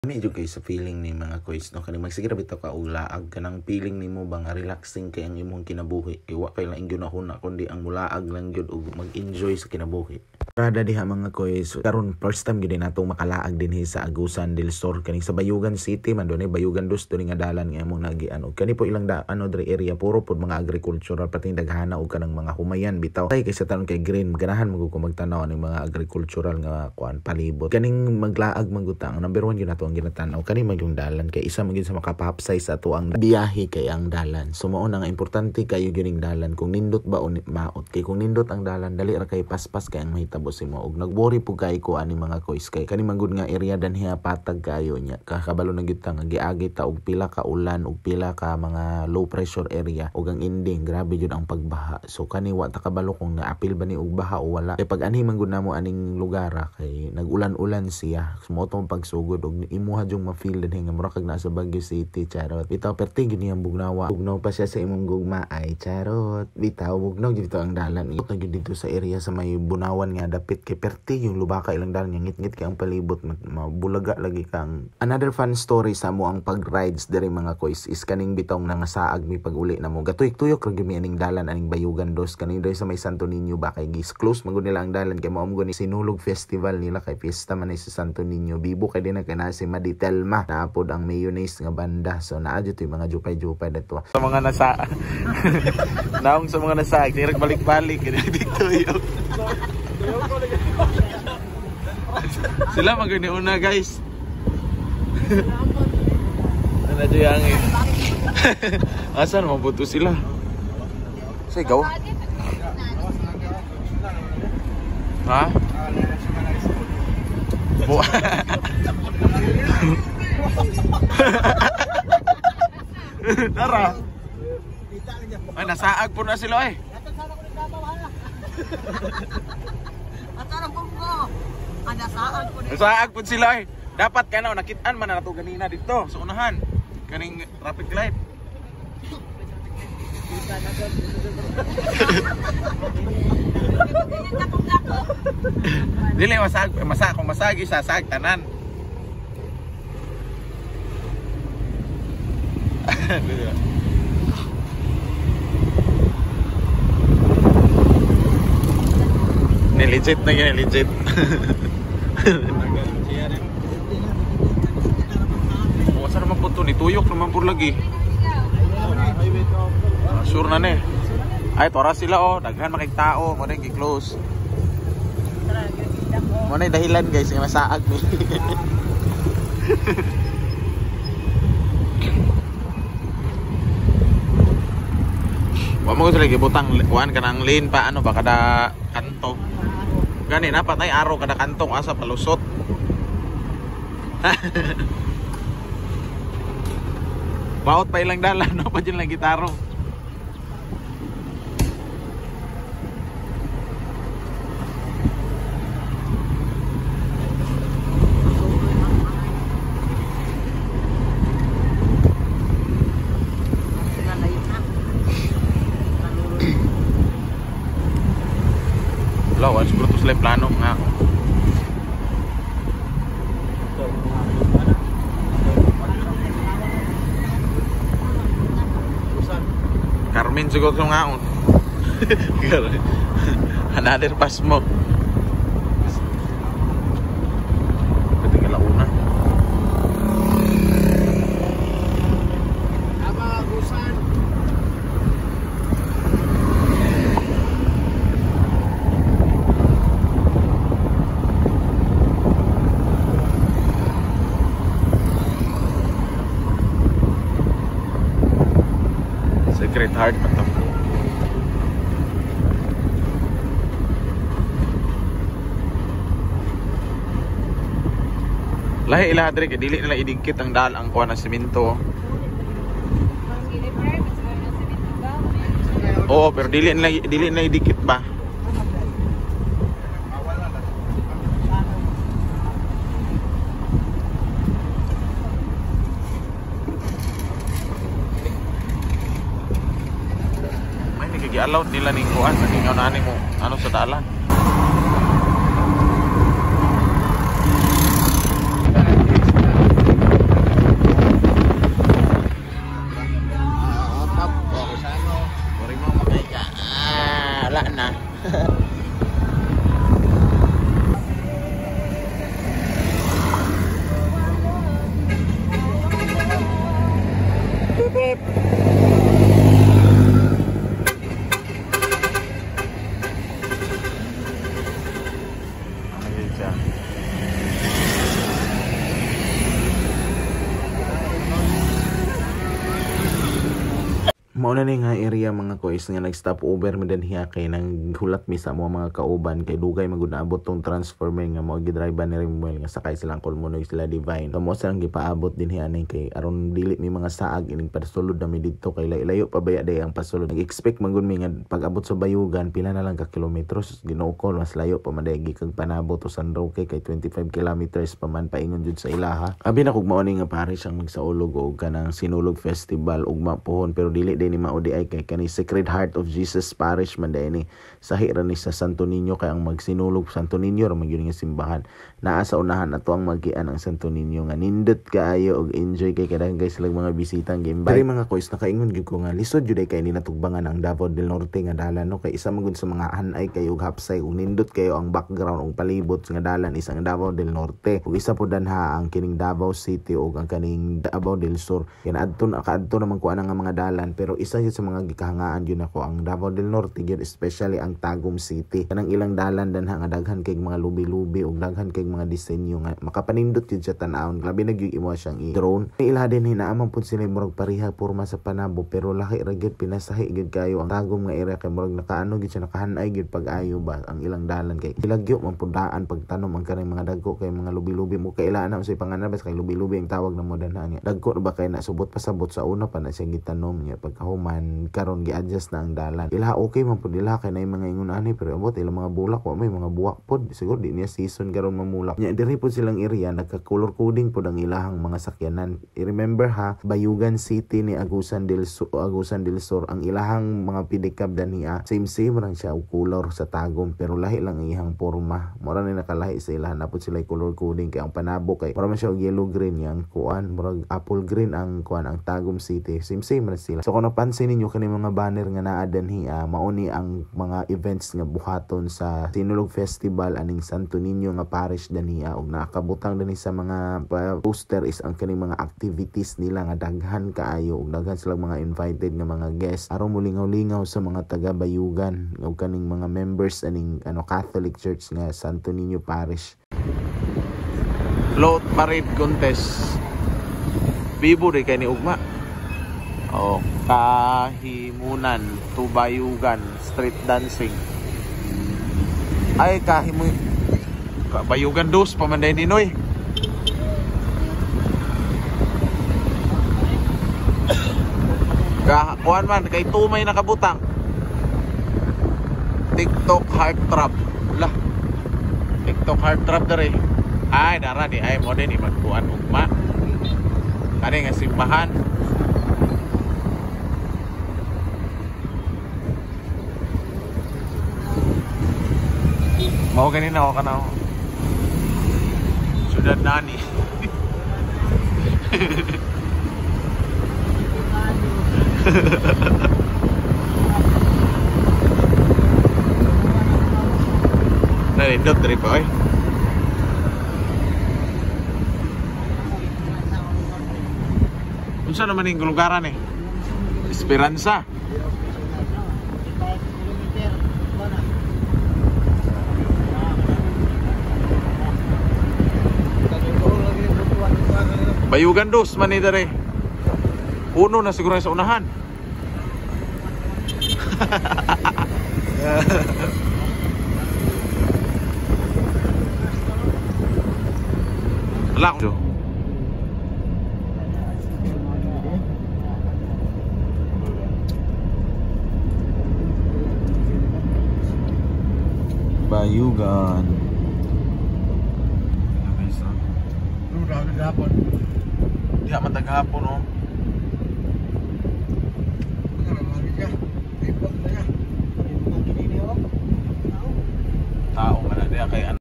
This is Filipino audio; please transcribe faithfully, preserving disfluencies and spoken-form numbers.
Medyo kay sa feeling ni mga kois no kani magsigira bitaw ka ulaag kanang feeling nimo ba nga relaxing kay ang imong kinabuhi kay wa kay lang ingon ako na kundi ang mulaag lang gyud ug mag-enjoy sa kinabuhi. Rada diha mga kois karon first time gyud natong makalaag dinhi sa Agusan del Sur kani sa Bayugan City man dunay Bayugan dos dunay nga dalan nga among nagian og kani po ilang da ano dre area puro pod mga agricultural pati daghana og kanang mga humayan bitaw kay kay sa tanon kay green ganahan mo ko magtanaw ning mga agricultural nga kuan palibot kaning maglaag manggutang number one gyud nato ang ginatanaw kani man yung dalan kay isa man gyud sa makapahapsay sa ato ang biyahe kay ang dalan so mao na nga importante kayo gyud ning dalan kung nindot ba o maot kay kung nindot ang dalan dali ra kay paspas kay ang mahitabo mo og nagworry pug kay ko ani mga kois kay kani manggod nga area danhiya patag kayo nya kakabalo na gyud ta nga giagi ta og pila ka ulan og pila ka mga low pressure area og ang ending grabe gyud ang pagbaha so kani wa ta kabalo kung naapil ba ni og baha o wala kay pag ani manggod namo aning lugar kay nagulan-ulan siya mo tong pagsugod og imuha jung ma-feel dinhi nga mura kag naa sa Baguio City charot bitaw perti gyud niyang bugnawa bugnaw pa siya sa imong gugma ay charot bitaw bugnaw gyud ang dalan ito gyud dito sa area sa may Bunawan nga dapit kay perti yung lubaka ilang dalan yung ngit-ngit kay ang palibot mabulaga lagi kang another fun story sa mo ang pag-rides diri mga kois is kaning bitong nangasaag mi pag-uli na mo gatuy-tuyok ra gyud mi aning dalan aning Bayugan dos kaning diri sa may Santo Niño ba kay gis close magud nila ang dalan kay mao mo ni sinulog festival nila kay fiesta man sa Santo Niño bibo kay din kay na si Maditelma naapod ang mayonnaise nga banda so naa jud yung mga jupay-jupay dito sa mga nasa naong sa mga nasa direk balik-balik dito yung sila magani una guys. Ano dyan yang eh. Asan mabuto sila? Sa ikaw? Ha? Bu Tara. Ay, nasaag po na sila eh. Nasaag po sila eh. Dapat ka na, nakitaan man na nato ganina dito sa unahan. Kaning traffic light. Dili masag, masag kung masag isa sag tanan. Ni legit na gini, legit. O saan naman po ito? Nituyok naman po lagi. Ah, sure na ne. Ay, tora sila oh. Daghan makikitao. Muna yung close. Muna yung dahilan guys. Yung masaag ni. Huwag mo gusto lagi butang. Kuhan ka ng lane pa. Ano ba kada kanto. Gani dapat ay araw kada kantong asa palusot. Baot pa ilang dalan no pa dyan lang gitaro. Lawan siguro to sila plano nga. Carmen siguro ito nga. Another pass mo. Pwede nga launa. Secret Heart pa to. Lahi ilaha diri kay dili nila idikit ang dal ang kuha ng semento. Oo, pero dili nila dili nila idikit ba? Allowed nila ning kuan sa inyo na mo ano sa dalan. trip. Ano siya? Mauna ni nga area mga kois nga nag-stop over mi dinhi kay nang hulat mi sa mga kauban kay dugay magud naabot tong transformer nga mo gidrive ni Rimuel nga sakay silang Colmonoy sila Divine. Kamo silang gipaabot dinhi ani kay aron dili mi mga saag ining pasulod na mi didto kay layo pa baya day ang pasulod. Nag-expect magud mi nga pag-abot sa Bayugan pila na lang ka kilometros ginuokol mas layo pa man day kag panabot to San Roque kay twenty-five kilometers pa man paingon jud sa ilaha. Abi na kog mao ni nga parish ang magsaulog og kanang Sinulog Festival ug mapuhon pero dili day ni maudi ay kay kani Sacred Heart of Jesus Parish man day ni sahi ra ni sa Santo Niño kay ang magsinulog Santo Niño ra magyud nga simbahan naa sa unahan ato ang magian ang Santo Niño nga nindot kaayo og enjoy kay kadang guys lang mga bisitang game bari mga kois nakaingon gyud ko nga lisod jud kay ni natugbangan ang Davao del Norte nga dalan no kay isa man gud sa mga anay kay ug hapsay ug nindot kayo ang background ug palibot nga dalan isang Davao del Norte ug isa po danha ang kining Davao City ug ang kaning Davao del Sur yan adto kaadto naman kuan nga mga dalan pero isa yun sa mga gikahangaan yun ako ang Davao del Norte yun especially ang Tagum City kanang ilang dalan danha nga daghan kay mga lubi-lubi ug daghan kay mga disenyo nga makapanindot yun sa tan-awon labi na gyud imo siyang i-drone ila din hinaaman pud sila murag pareha porma sa panabo pero lahi ra gyud pinasahi gyud kayo ang Tagum nga area kay murag nakaano gyud siya nakahanay gyud pag-ayo ba ang ilang dalan kay ilagyo man pudaan pagtanom ang kanang mga dagko kay mga lubi-lubi mo kailan na sa panganabas kay lubi-lubi ang tawag na mo danha niya dagko ba kay nasubot pasabot sa una pa na siya gitanom niya pagkahuman karon gi-adjust na ang dalan ila okay man pud ila kay nay mga ingon ani pero abot ila mga bulak wa may mga buwak pod siguro di niya season karon mamulak nya diri pod silang area nagka-color coding pod ang ilahang mga sakyanan i-remember ha Bayugan City ni Agusan del Sur Agusan del Sur ang ilahang mga pidikab daniya same same lang siya og color sa Tagum pero lahi lang ang ihang porma mura ni nakalahi sa ilahan na pod sila color coding kay ang panabo kay mura man siya og yellow green yang kuan murag apple green ang kuan ang Tagum City same same man sila so kung napansin ninyo kani mga banner nga naa dinhi uh, mauni ang mga events nga buhaton sa Sinulog Festival aning Santo Niño nga parish dinhi ug nakabutang dinhi sa mga uh, poster is ang kani mga activities nila nga daghan kaayo ug daghan sila mga invited nga mga guests aron mulingaw-lingaw sa mga taga Bayugan ug kaning mga members aning ano Catholic Church nga Santo Niño Parish. Float Parade Contest Bibo rin kay ni ugma. Oh, kahimunan to Bayugan street dancing. Ay kahimu Bayugan dos pamanday ninoy. Kakuan man kay tumay nakabutang. TikTok Heart Trap. Lah. TikTok Heart Trap dere. Ay dara di ay mo din magkuan ugma. Kani nga simbahan. Mau ganina ako ka na ako. Sudah nani. Narindot dari pa eh. Unsa naman yung lugaran eh? Esperanza. Bayugan dos man ni dere. Uno na siguro sa unahan. Lang. Bayugan. Udah gahapon. Di aman taghapon oh. Tao man na diya kay